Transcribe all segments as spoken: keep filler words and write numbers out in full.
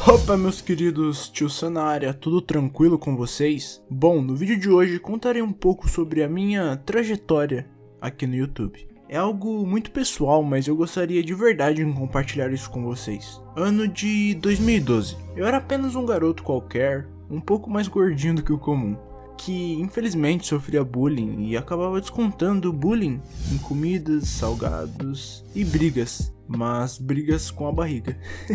Opa, meus queridos, tio Sam na área, tudo tranquilo com vocês? Bom, no vídeo de hoje contarei um pouco sobre a minha trajetória aqui no YouTube. É algo muito pessoal, mas eu gostaria de verdade em compartilhar isso com vocês. Ano de dois mil e doze. Eu era apenas um garoto qualquer, um pouco mais gordinho do que o comum, que infelizmente sofria bullying e acabava descontando bullying em comidas, salgados e brigas, mas brigas com a barriga.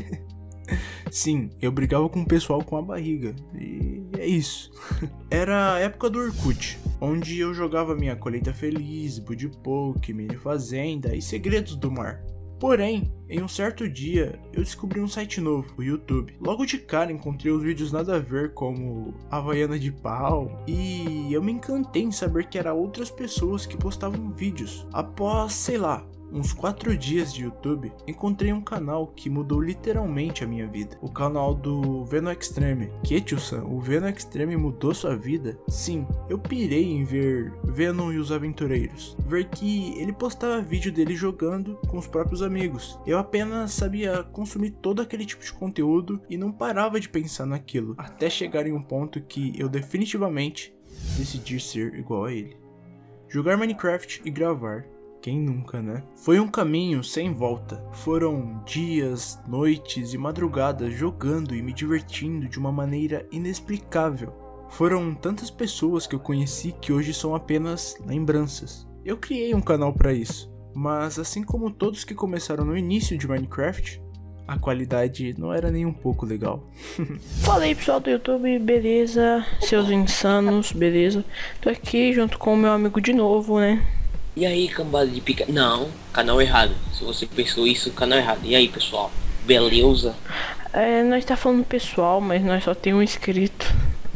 Sim, eu brigava com o pessoal com a barriga, e é isso. Era a época do Orkut, onde eu jogava minha colheita feliz, Budipoke, mini fazenda e segredos do mar. Porém, em um certo dia, eu descobri um site novo, o YouTube. Logo de cara encontrei os vídeos nada a ver, como Havaiana de pau, e eu me encantei em saber que eram outras pessoas que postavam vídeos. Após, sei lá, uns quatro dias de YouTube, encontrei um canal que mudou literalmente a minha vida. O canal do Venom Extreme. Que, tio Sam, o Venom Extreme mudou sua vida? Sim, eu pirei em ver Venom e os Aventureiros. Ver que ele postava vídeo dele jogando com os próprios amigos. Eu apenas sabia consumir todo aquele tipo de conteúdo e não parava de pensar naquilo. Até chegar em um ponto que eu definitivamente decidi ser igual a ele. Jogar Minecraft e gravar. Quem nunca, né? Foi um caminho sem volta. Foram dias, noites e madrugadas jogando e me divertindo de uma maneira inexplicável. Foram tantas pessoas que eu conheci que hoje são apenas lembranças. Eu criei um canal para isso, mas assim como todos que começaram no início de Minecraft, a qualidade não era nem um pouco legal. Fala aí, pessoal do YouTube, beleza? Seus insanos, beleza? Tô aqui junto com o meu amigo de novo, né? E aí, cambada de pica... Não, canal errado. Se você pensou isso, canal errado. E aí, pessoal? Beleza? É, nós tá falando pessoal, mas nós só tem um inscrito.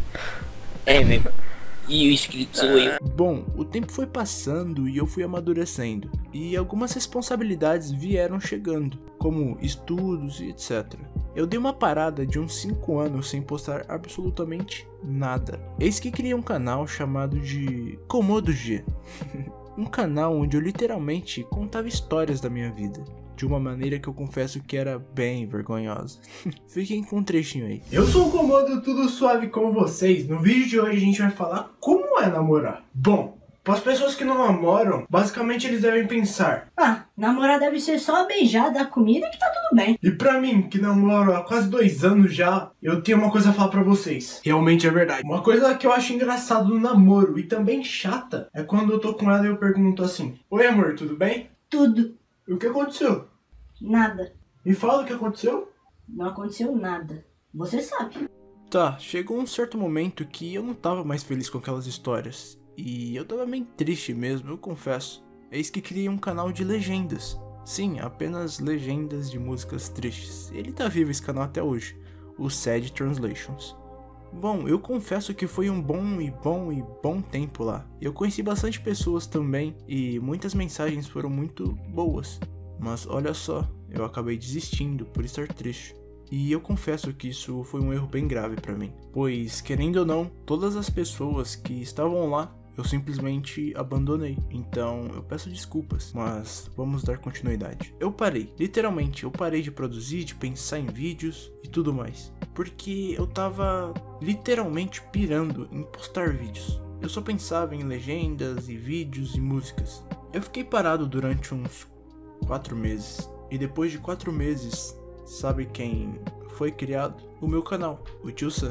É, velho. E o inscrito sou eu. Bom, o tempo foi passando e eu fui amadurecendo. E algumas responsabilidades vieram chegando, como estudos e etcétera. Eu dei uma parada de uns cinco anos sem postar absolutamente nada. Eis que criei um canal chamado de Komodo G. Um canal onde eu literalmente contava histórias da minha vida, de uma maneira que eu confesso que era bem vergonhosa. Fiquem com um trechinho aí. Eu sou o Komodo, tudo suave com vocês. No vídeo de hoje a gente vai falar como é namorar. Bom, para as pessoas que não namoram, basicamente eles devem pensar: ah, namorar deve ser só beijar, dar comida que tá tudo bem. E pra mim, que namoro há quase dois anos já, eu tenho uma coisa a falar pra vocês. Realmente é verdade. Uma coisa que eu acho engraçado no namoro e também chata é quando eu tô com ela e eu pergunto assim: oi amor, tudo bem? Tudo. E o que aconteceu? Nada. Me fala o que aconteceu? Não aconteceu nada. Você sabe. Tá, chegou um certo momento que eu não tava mais feliz com aquelas histórias. E eu tava bem triste mesmo, eu confesso. Eis que criei um canal de legendas. Sim, apenas legendas de músicas tristes. Ele tá vivo esse canal até hoje, o Sad Translations. Bom, eu confesso que foi um bom e bom e bom tempo lá. Eu conheci bastante pessoas também e muitas mensagens foram muito boas. Mas olha só, eu acabei desistindo por estar triste. E eu confesso que isso foi um erro bem grave pra mim. Pois, querendo ou não, todas as pessoas que estavam lá eu simplesmente abandonei, então eu peço desculpas, mas vamos dar continuidade. Eu parei, literalmente, eu parei de produzir, de pensar em vídeos e tudo mais, porque eu tava literalmente pirando em postar vídeos. Eu só pensava em legendas e vídeos e músicas. Eu fiquei parado durante uns quatro meses, e depois de quatro meses, sabe quem foi criado? O meu canal, o tio Sam.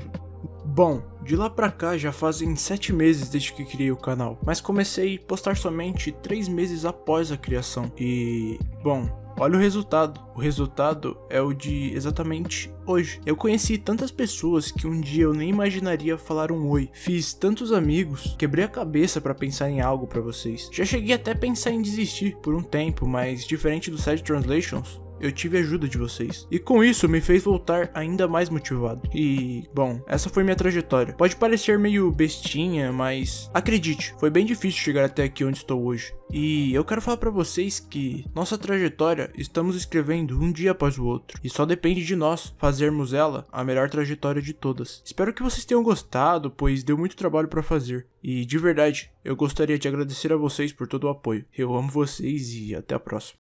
Bom, de lá pra cá já fazem sete meses desde que criei o canal, mas comecei a postar somente três meses após a criação. E, bom, olha o resultado. O resultado é o de exatamente hoje. Eu conheci tantas pessoas que um dia eu nem imaginaria falar um oi. Fiz tantos amigos, quebrei a cabeça pra pensar em algo pra vocês. Já cheguei até a pensar em desistir por um tempo, mas diferente do Sad Translations, eu tive a ajuda de vocês. E com isso me fez voltar ainda mais motivado. E, bom, essa foi minha trajetória. Pode parecer meio bestinha, mas acredite, foi bem difícil chegar até aqui onde estou hoje. E eu quero falar pra vocês que nossa trajetória estamos escrevendo um dia após o outro. E só depende de nós fazermos ela a melhor trajetória de todas. Espero que vocês tenham gostado, pois deu muito trabalho pra fazer. E de verdade, eu gostaria de agradecer a vocês por todo o apoio. Eu amo vocês e até a próxima.